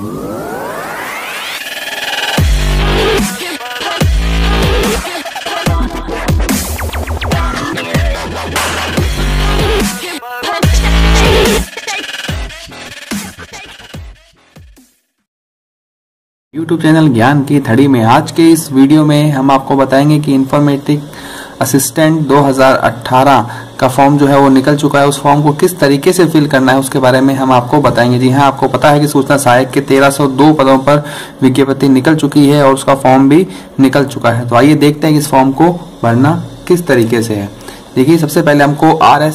YouTube channel ज्ञान की थड़ी में आज के इस वीडियो में हम आपको बताएंगे कि इन्फॉर्मेटिक असिस्टेंट 2018 का फॉर्म जो है वो निकल चुका है। उस फॉर्म को किस तरीके से फिल करना है उसके बारे में हम आपको बताएंगे। जी हाँ, आपको पता है कि सूचना सहायक के 1302 पदों पर विज्ञप्ति निकल चुकी है और उसका फॉर्म भी निकल चुका है। तो आइए देखते हैं कि इस फॉर्म को भरना किस तरीके से है। देखिए, सबसे पहले हमको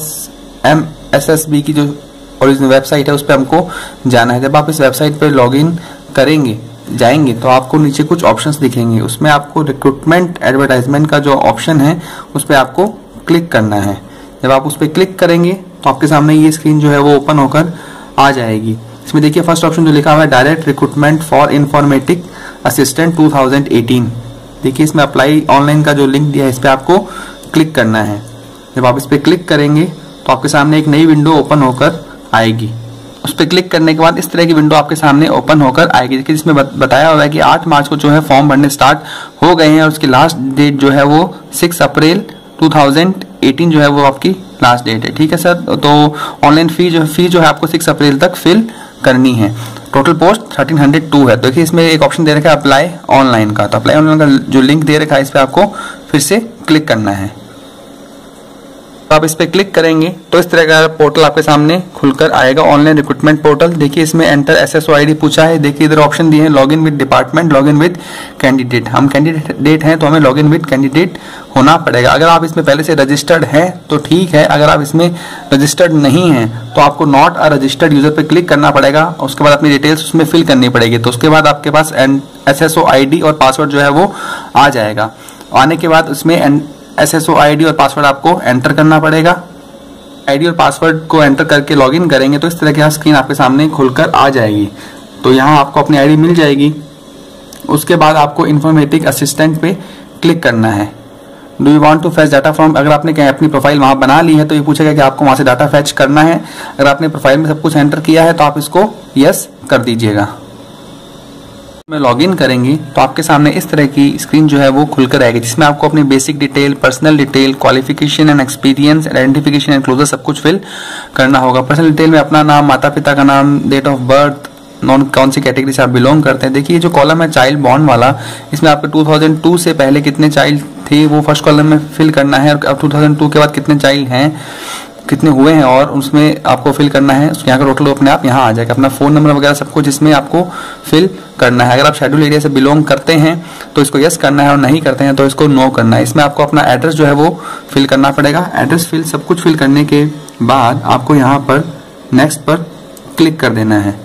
RSMSSB की जो ओरिजिनल वेबसाइट है उस पर हमको जाना है। जब आप इस वेबसाइट पर लॉगिन जाएंगे तो आपको नीचे कुछ ऑप्शंस दिखेंगे। उसमें आपको रिक्रूटमेंट एडवर्टाइजमेंट का जो ऑप्शन है उस पर आपको क्लिक करना है। जब आप उस पर क्लिक करेंगे तो आपके सामने ये स्क्रीन जो है वो ओपन होकर आ जाएगी। इसमें देखिए फर्स्ट ऑप्शन जो लिखा हुआ है direct recruitment for informatic assistant 2018। देखिए इसमें अप्लाई ऑनलाइन का जो लिंक दिया है इस पर आपको क्लिक करना है। जब आप इस पर क्लिक करेंगे तो आपके सामने एक नई विंडो ओपन होकर आएगी। उस पर क्लिक करने के बाद इस तरह की विंडो आपके सामने ओपन होकर आएगी, जिसमें बताया हुआ है कि 8 मार्च को जो है फॉर्म भरने स्टार्ट हो गए हैं और उसकी लास्ट डेट जो है वो 6 अप्रैल 2018 जो है वो आपकी लास्ट डेट है। ठीक है सर, तो ऑनलाइन फी जो है आपको 6 अप्रैल तक फिल करनी है। टोटल पोस्ट 1302 है। देखिए इसमें एक ऑप्शन दे रखा है अप्लाई ऑनलाइन का, तो अप्लाई ऑनलाइन का जो लिंक दे रखा है इस पर आपको फिर से क्लिक करना है। तो आप इस पे क्लिक करेंगे तो इस तरह का पोर्टल आपके सामने खुलकर आएगा, ऑनलाइन रिक्रूटमेंट पोर्टल। देखिए इसमें एंटर SSO ID पूछा है। देखिए इधर ऑप्शन दिए हैं login with department, login with candidate. हम कैंडिडेट हैं तो हमें लॉगिन विद कैंडिडेट होना पड़ेगा। अगर आप इसमें पहले से रजिस्टर्ड हैं तो ठीक है, अगर आप इसमें रजिस्टर्ड नहीं हैं तो आपको नॉट अ रजिस्टर्ड यूजर पे क्लिक करना पड़ेगा। उसके बाद अपनी डिटेल्स उसमें फिल करनी पड़ेगी। तो उसके बाद आपके पास SSO ID और पासवर्ड जो है वो आ जाएगा। आने के बाद उसमें SSO ID और पासवर्ड आपको एंटर करना पड़ेगा। ID और पासवर्ड को एंटर करके लॉगिन करेंगे तो इस तरह की स्क्रीन आपके सामने खुलकर आ जाएगी। तो यहाँ आपको अपनी ID मिल जाएगी। उसके बाद आपको इन्फॉर्मेटिक असिस्टेंट पे क्लिक करना है। Do you want to fetch data from, अगर आपने अपनी प्रोफाइल वहाँ बना ली है तो ये पूछेगा कि आपको वहाँ से डाटा फैच करना है। अगर आपने प्रोफाइल में सब कुछ एंटर किया है तो आप इसको यस कर दीजिएगा। में लॉगिन करेंगे तो आपके सामने इस तरह की स्क्रीन जो है वो खुलकर आएगी, जिसमें आपको अपनी basic detail, personal detail, qualification and experience, identification and closure सब कुछ फिल करना होगा। पर्सनल डिटेल में अपना नाम, माता पिता का नाम, डेट ऑफ बर्थ, कौन सी कैटेगरी से आप बिलोंग करते हैं। देखिए जो कॉलम है चाइल्ड बॉर्न वाला, इसमें आपके 2002 से पहले कितने चाइल्ड थे वो फर्स्ट कॉलम में फिल करना है, और अब 2002 के बाद कितने चाइल्ड हैं, कितने हुए हैं, और उसमें आपको फिल करना है। यहाँ का टोटल अपने आप यहाँ आ जाएगा। अपना फोन नंबर वगैरह सब कुछ इसमें आपको फिल करना है। अगर आप शेड्यूल एरिया से बिलोंग करते हैं तो इसको यस करना है और नहीं करते हैं तो इसको नो करना है। इसमें आपको अपना एड्रेस जो है वो फिल करना पड़ेगा। एड्रेस फिल सब कुछ फिल करने के बाद आपको यहाँ पर नेक्स्ट पर क्लिक कर देना है।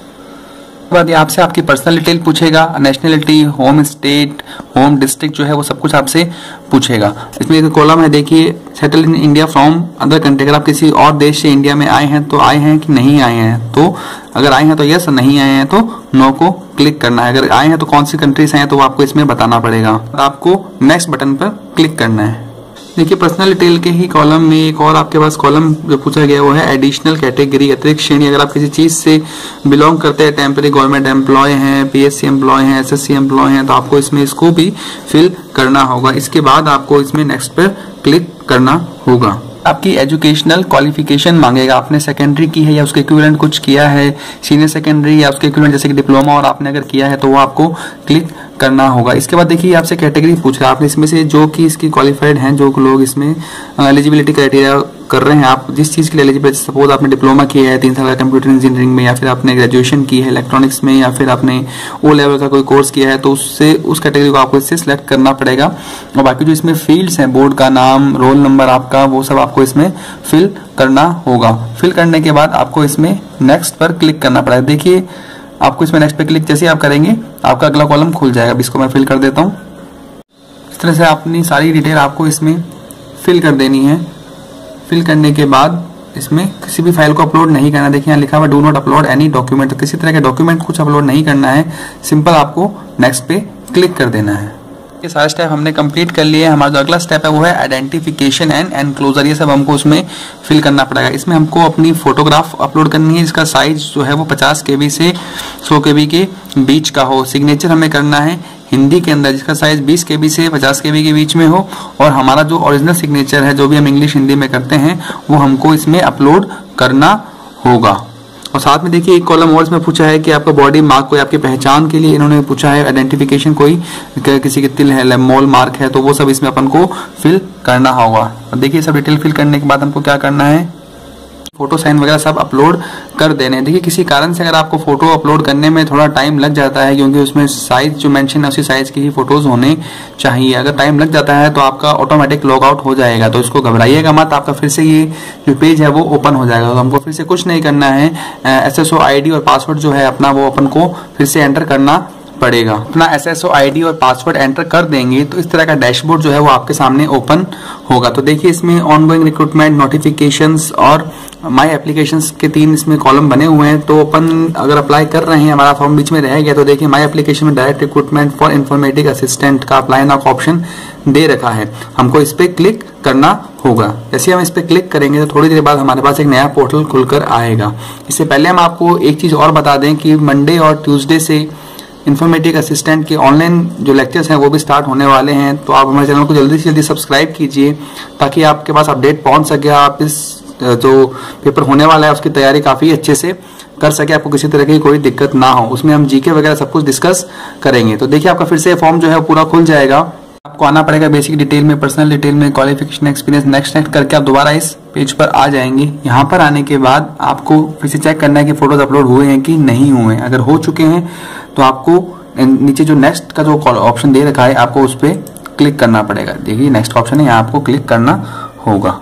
बाद ये आपसे आपकी पर्सनल डिटेल पूछेगा, nationality, home state, home district जो है वो सब कुछ आपसे पूछेगा। इसमें एक कॉलम है देखिए settle in India from other country, अगर आप किसी और देश से इंडिया में आए हैं तो आए हैं कि नहीं आए हैं। तो अगर आए हैं तो यस, नहीं आए हैं तो नो को क्लिक करना है। अगर आए हैं तो कौन सी कंट्री से आए हैं तो वो आपको इसमें बताना पड़ेगा। आपको नेक्स्ट बटन पर क्लिक करना है। देखिए पर्सनल डिटेल के ही कॉलम में एक और आपके पास कॉलम जो पूछा गया वो है एडिशनल कैटेगरी, अतिरिक्त श्रेणी। अगर आप किसी चीज से बिलोंग करते हैं, टेम्पररी गवर्नमेंट एम्प्लॉय हैं, PSC एम्प्लॉय हैं, SSC एम्प्लॉय हैं, तो आपको इसमें इसको भी फिल करना होगा। इसके बाद आपको इसमें नेक्स्ट पर क्लिक करना होगा। आपकी एजुकेशनल क्वालिफिकेशन मांगेगा, आपने सेकेंडरी की है या उसके इक्विवेलेंट कुछ किया है, सीनियर सेकेंडरी या उसके इक्विवेलेंट जैसे कि डिप्लोमा और आपने अगर किया है तो वो आपको क्लिक करना होगा। इसके बाद देखिए आपसे कैटेगरी पूछ रहा है, आपने इसमें से जो कि इसकी क्वालिफाइड हैं, जो लोग इसमें एलिजिबिलिटी क्राइटेरिया कर रहे हैं, आप जिस चीज़ के लिए एलिजिबल, सपोज आपने डिप्लोमा किया है 3 साल का कंप्यूटर इंजीनियरिंग में, या फिर आपने ग्रेजुएशन की है इलेक्ट्रॉनिक्स में, या फिर आपने O लेवल का कोई कोर्स किया है, तो उससे उस कैटेगरी को आपको इससे सिलेक्ट करना पड़ेगा। और बाकी जो इसमें फील्ड्स हैं, बोर्ड का नाम, रोल नंबर आपका, वो सब आपको इसमें फिल करना होगा। फिल करने के बाद आपको इसमें नेक्स्ट पर क्लिक करना पड़ेगा। देखिए आपको इसमें नेक्स्ट पे क्लिक जैसे आप करेंगे आपका अगला कॉलम खुल जाएगा। इसको मैं फिल कर देता हूँ। इस तरह से अपनी सारी डिटेल आपको इसमें फिल कर देनी है। फिल करने के बाद इसमें किसी भी फाइल को अपलोड नहीं करना। देखिए यहाँ लिखा हुआ do not upload any document, तो किसी तरह के डॉक्यूमेंट कुछ अपलोड नहीं करना है। सिंपल आपको नेक्स्ट पे क्लिक कर देना है। ये सारे स्टेप हमने कंप्लीट कर लिए। हमारा जो अगला स्टेप है वो है आइडेंटिफिकेशन एंड एनक्लोजर। ये सब हमको उसमें फिल करना पड़ेगा। इसमें हमको अपनी फोटोग्राफ अपलोड करनी है जिसका साइज जो है वो 50 KB से 100 KB के बीच का हो। सिग्नेचर हमें करना है हिंदी के अंदर जिसका साइज 20 KB से 50 KB के बीच में हो। और हमारा जो ओरिजिनल सिग्नेचर है जो भी हम इंग्लिश हिंदी में करते हैं वो हमको इसमें अपलोड करना होगा। और साथ में देखिए एक कॉलम और इसमें पूछा है कि आपका बॉडी मार्क कोई आपकी पहचान के लिए इन्होंने पूछा है, आइडेंटिफिकेशन कोई किसी के तिल है, मोल मार्क है, तो वो सब इसमें अपन को फिल करना होगा। और देखिए सब डिटेल फिल करने के बाद हमको क्या करना है, फोटो साइन वगैरह सब अपलोड कर देने। देखिए किसी कारण से अगर आपको फोटो अपलोड करने में थोड़ा टाइम लग जाता है क्योंकि उसमें साइज जो मेंशन है उसी साइज की ही फोटोज होने चाहिए। अगर टाइम लग जाता है तो आपका ऑटोमेटिक लॉग आउट हो जाएगा, तो इसको घबराइएगा मत, आपका फिर से ये जो पेज है वो ओपन हो जाएगा। तो हमको फिर से कुछ नहीं करना है, SSO ID और पासवर्ड जो है अपना वो अपन को फिर से एंटर करना पड़ेगा। अपना SSO ID और पासवर्ड एंटर कर देंगे तो इस तरह का डैशबोर्ड जो है वो आपके सामने ओपन होगा। तो देखिए इसमें ऑनगोइंग रिक्रूटमेंट, नोटिफिकेशंस और माय एप्लीकेशंस के 3 इसमें कॉलम बने हुए हैं। तो अपन अगर अप्लाई कर रहे हैं, हमारा फॉर्म बीच में रह गया, तो देखिए माय एप्लीकेशन में direct recruitment for informatic assistant का अप्लाई नाउ का ऑप्शन दे रखा है। हमको इस पे क्लिक करना होगा। जैसे हम इस पे क्लिक करेंगे तो थोड़ी देर बाद हमारे पास एक नया पोर्टल खुलकर आएगा। इससे पहले हम आपको एक चीज और बता दें कि मंडे और ट्यूसडे से इन्फॉर्मेटिक असिस्टेंट के ऑनलाइन जो लेक्चर्स हैं वो भी स्टार्ट होने वाले हैं। तो आप हमारे चैनल को जल्दी से जल्दी सब्सक्राइब कीजिए ताकि आपके पास अपडेट पहुंच सके, आप इस जो पेपर होने वाला है उसकी तैयारी काफी अच्छे से कर सके, आपको किसी तरह की कोई दिक्कत ना हो। उसमें हम जीके वगैरह सब कुछ डिस्कस करेंगे। तो देखिए आपका फिर से फॉर्म जो है पूरा खुल जाएगा। आपको आना पड़ेगा बेसिक डिटेल में, पर्सनल डिटेल में, क्वालिफिकेशन, एक्सपीरियंस, नेक्स्ट करके आप दोबारा इस पेज पर आ जाएंगे। यहाँ पर आने के बाद आपको फिर से चेक करना है कि फोटोज अपलोड हुए हैं कि नहीं हुए। अगर हो चुके हैं तो आपको नीचे जो नेक्स्ट का जो ऑप्शन दे रखा है आपको उस पर क्लिक करना पड़ेगा। देखिए नेक्स्ट ऑप्शन है, यहाँ आपको क्लिक करना होगा।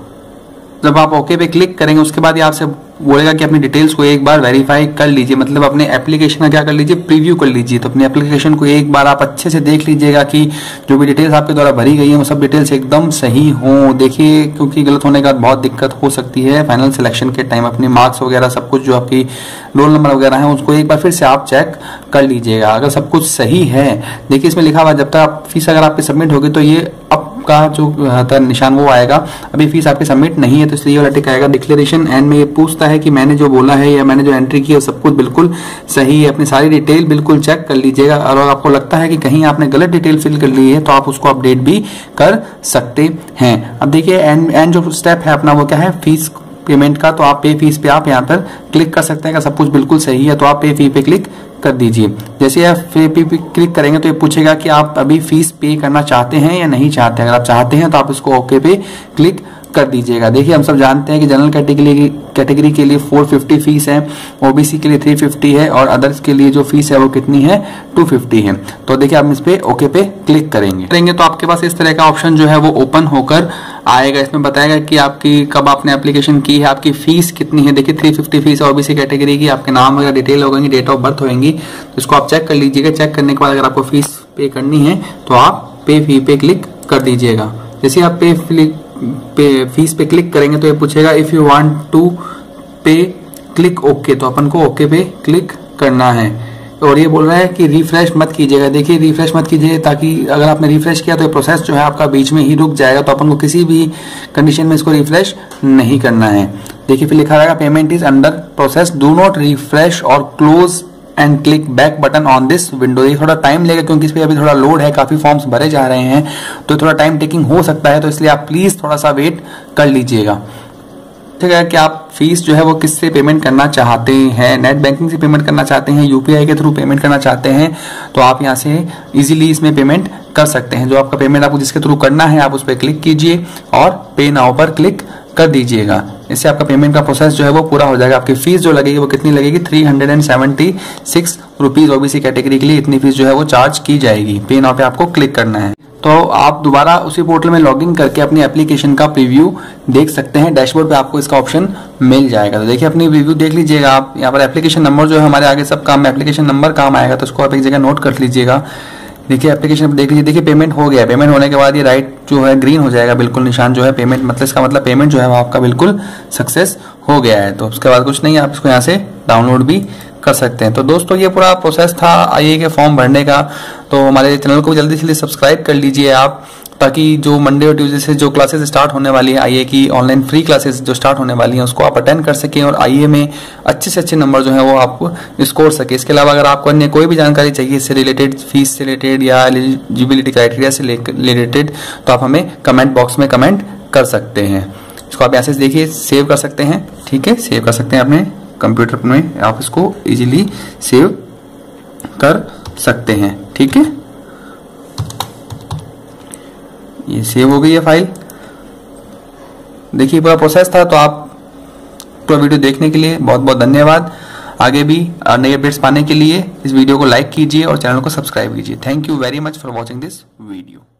जब आप ओके पे क्लिक करेंगे उसके बाद ये आपसे बोलेगा कि अपनी डिटेल्स को एक बार वेरीफाई कर लीजिए, मतलब अपने एप्लीकेशन का क्या कर लीजिए, प्रीव्यू कर लीजिए। तो अपने एप्लीकेशन को एक बार आप अच्छे से देख लीजिएगा कि जो भी डिटेल्स आपके द्वारा भरी गई है वो सब डिटेल्स एकदम सही हों। देखिए क्योंकि गलत होने के बाद बहुत दिक्कत हो सकती है फाइनल सिलेक्शन के टाइम। अपने मार्क्स वगैरह सब कुछ जो आपकी रोल नंबर वगैरह है उसको एक बार फिर से आप चेक कर लीजिएगा। अगर सब कुछ सही है, देखिए इसमें लिखा हुआ जब तक फीस अगर आपकी सबमिट होगी तो ये अप का जो निशान वो आएगा। अभी फीस आपकी सबमिट नहीं है तो इसलिए वाला टिक आएगा। डिक्लेरेशन एंड में ये पूछता है कि मैंने जो बोला है या मैंने जो एंट्री की है सब कुछ बिल्कुल सही है। अपनी सारी डिटेल बिल्कुल चेक कर लीजिएगा और अगर आपको लगता है कि कहीं आपने गलत डिटेल फिल कर ली है तो आप उसको अपडेट भी कर सकते हैं। अब देखिए एंड जो स्टेप है अपना वो क्या है, फीस पेमेंट का। तो आप पे फीस पे आप यहाँ पर क्लिक कर सकते हैं। अगर सब कुछ बिल्कुल सही है तो आप पे फी पे क्लिक कर दीजिए। जैसे आप पे क्लिक करेंगे तो ये पूछेगा कि आप अभी फीस पे करना चाहते हैं या नहीं चाहते। अगर आप चाहते हैं तो आप इसको ओके पे क्लिक कर दीजिएगा। देखिए हम सब जानते हैं कि जनरल कैटेगरी के लिए 450 फीस है, ओबीसी के लिए 350 है और अदर्स के लिए जो फीस है वो कितनी है 250 है। तो देखिए आप इस पे ओके पे क्लिक करेंगे तो आपके पास इस तरह का ऑप्शन जो है वो ओपन होकर आएगा। इसमें बताएगा कि आपकी कब आपने एप्लीकेशन की है, आपकी फीस कितनी है। देखिए 350 फीस है ओबीसी कैटेगरी की, आपके नाम वगैरह डिटेल होगी, डेट ऑफ बर्थ होगी, तो इसको आप चेक कर लीजिएगा। चेक करने के बाद अगर आपको फीस पे करनी है तो आप पे फी पे क्लिक कर दीजिएगा। जैसे आप पे फीस पे क्लिक करेंगे तो ये पूछेगा if you want to pay click okay, तो अपन को ओके पे क्लिक करना है। और ये बोल रहा है कि रिफ्रेश मत कीजिएगा। देखिए रिफ्रेश मत कीजिए ताकि अगर आपने रिफ्रेश किया तो ये प्रोसेस जो है आपका बीच में ही रुक जाएगा, तो अपन को किसी भी कंडीशन में इसको रिफ्रेश नहीं करना है। देखिए फिर लिखा रहेगा payment is under process, do not refresh और close and click back button on this window. ये थोड़ा टाइम लेगा क्योंकि इस पे अभी थोड़ा लोड है, काफी फॉर्म्स भरे जा रहे हैं तो थोड़ा टाइम टेकिंग हो सकता है, तो इसलिए आप प्लीज थोड़ा सा वेट कर लीजिएगा। ठीक है कि आप फीस जो है वो किससे पेमेंट करना चाहते हैं, नेट बैंकिंग से पेमेंट करना चाहते हैं, यूपीआई के थ्रू पेमेंट करना चाहते हैं, तो आप यहाँ से इजीली इसमें पेमेंट कर सकते हैं। जो आपका पेमेंट आपको जिसके थ्रू करना है आप उस पर क्लिक कीजिए और पे नाउ पर क्लिक कर दीजिएगा। इससे आपका पेमेंट का प्रोसेस जो है वो पूरा हो जाएगा। आपकी फीस जो लगेगी वो कितनी लगेगी 376 रुपीज, ओबीसी कैटेगरी के लिए इतनी फीस जो है वो चार्ज की जाएगी। पे नाउ पे आपको क्लिक करना है तो आप दोबारा उसी पोर्टल में लॉगिन करके अपनी एप्लीकेशन का प्रीव्यू देख सकते हैं। डैशबोर्ड पे आपको इसका ऑप्शन मिल जाएगा। तो देखिए अपनी रिव्यू देख लीजिएगा आप। यहाँ पर एप्लीकेशन नंबर जो है हमारे आगे सब काम में एप्लीकेशन नंबर काम आएगा, तो उसको आप एक जगह नोट कर लीजिएगा। देखिए एप्लीकेशन देख लीजिए। देखिए पेमेंट हो गया। पेमेंट होने के बाद ये राइट जो है ग्रीन हो जाएगा बिल्कुल निशान जो है पेमेंट, मतलब इसका मतलब पेमेंट जो है वो आपका बिल्कुल सक्सेस हो गया है। तो उसके बाद कुछ नहीं, आप इसको यहाँ से डाउनलोड भी कर सकते हैं। तो दोस्तों ये पूरा प्रोसेस था आईए के फॉर्म भरने का। तो हमारे चैनल को जल्दी से सब्सक्राइब कर लीजिए आप, ताकि जो मंडे और ट्यूसडे से जो क्लासेस स्टार्ट होने वाली है आईए की ऑनलाइन फ्री क्लासेस जो स्टार्ट होने वाली हैं उसको आप अटेंड कर सकें और आईए में अच्छे से अच्छे नंबर जो है वो आप स्कोर सके। इसके अलावा अगर आपको अन्य कोई भी जानकारी चाहिए इससे रिलेटेड, फीस से रिलेटेड या एलिजिबिलिटी क्राइटेरिया से रिलेटेड, तो आप हमें कमेंट बॉक्स में कमेंट कर सकते हैं। इसको आप यहाँ से देखिए सेव कर सकते हैं, ठीक है, सेव कर सकते हैं अपने कंप्यूटर में, आप इसको इजीली सेव कर सकते हैं, ठीक है। ये सेव हो गई है फाइल। देखिए पूरा प्रोसेस था। तो आप पूरा वीडियो देखने के लिए बहुत बहुत धन्यवाद। आगे भी नए अपडेट्स पाने के लिए इस वीडियो को लाइक कीजिए और चैनल को सब्सक्राइब कीजिए। Thank you very much for watching this video.